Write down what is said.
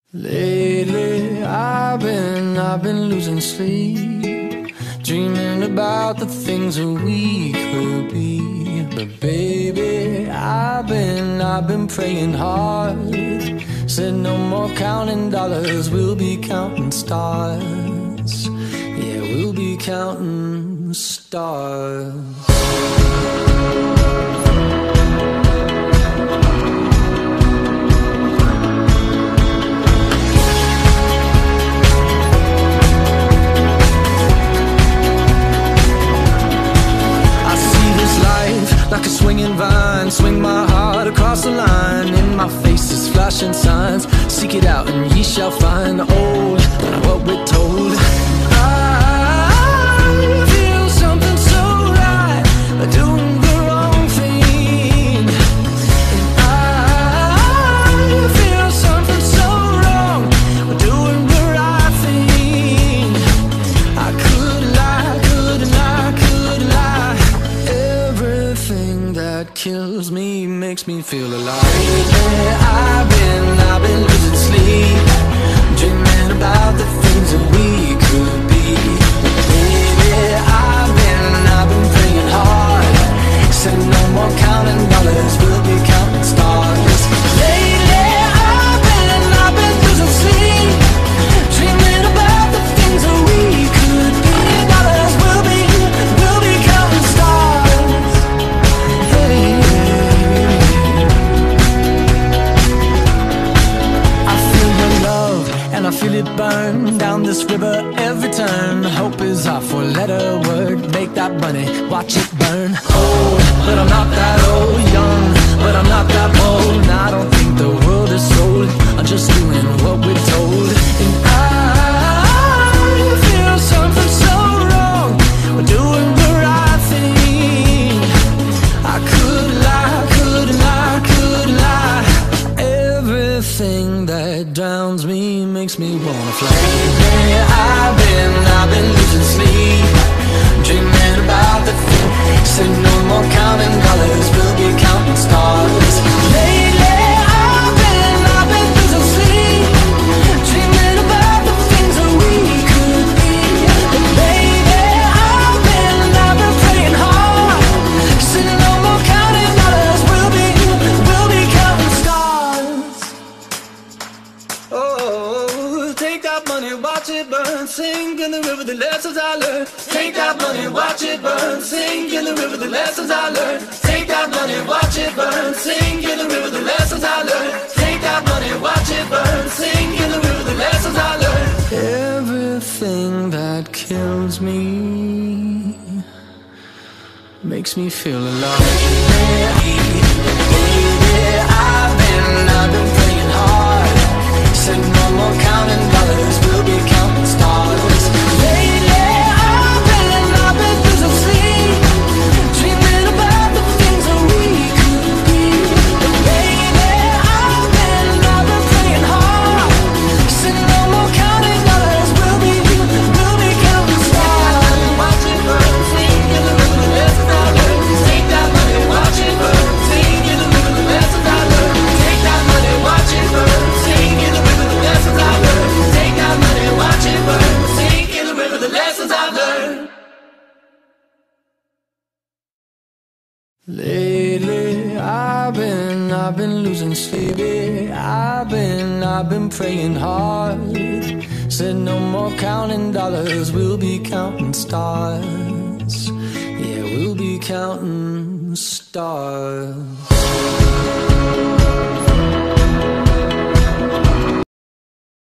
Lately, I've been losing sleep, dreaming about the things that we could be. But baby, I've been praying hard. Said no more counting dollars, we'll be counting stars. Yeah, we'll be counting stars. Like a swinging vine, swing my heart across the line. In my face is flashing signs. Seek it out and ye shall find. Old, but not what we're told. I feel something so right, doing the wrong thing. And I feel something so wrong, doing the right thing. I could lie, couldn't lie, could lie. Everything that kills me makes me feel alive. Lately, I've been losing sleep, dreaming about the things that we could be. Baby, I've been praying hard. Said no more counting dollars, we'll be counting stars. Lately, I've been losing sleep, dreaming about the things that we could be. Dollars, we'll be counting stars. And I feel it burn down this river every turn. Hope is our four-letter word. Make that money, watch it burn. Old, but I'm not that old. Young, but I'm not that bold. And I don't think the world is sold. I'm just doing what we're told. And I feel something so wrong. We're doing the right thing. I could lie, could lie, could lie. Everything that drowns me makes me wanna fly. Lately, I've been losing sleep, dreaming about the thing. Said no more counting dollars, we'll be counting stars. Lately, I've been losing sleep, dreaming about the things that we could be. But baby, I've been praying hard. Said no more counting dollars, we'll be counting stars. Oh, take that money, watch it burn, sink in the river, the lessons I learned. Take that money, watch it burn, sink in the river, the lessons I learned. Take that money, watch it burn, sink in the river, the lessons I learned. Take that money, watch it burn, sink in the river, the lessons I learned. Everything that kills me makes me feel alive. Baby, I've been praying hard. Said no more counting dollars, we'll be counting stars. Lately, I've been losing sleep, dreaming about the things that we could be. But baby, I've been praying hard. Said no more counting dollars, we'll be counting stars. Watch it burn, sink in the river, the lessons I learned. Take that money, watch it burn, sink in the river, the lessons I learned. Take that money, watch it burn, sink in the river, the lessons I learned. Take that money, watch it burn, sink in the river, the lessons I learned. Lately, I've been losing sleep. I've been praying hard. Said no more counting dollars, we'll be counting stars. Yeah, we'll be counting stars.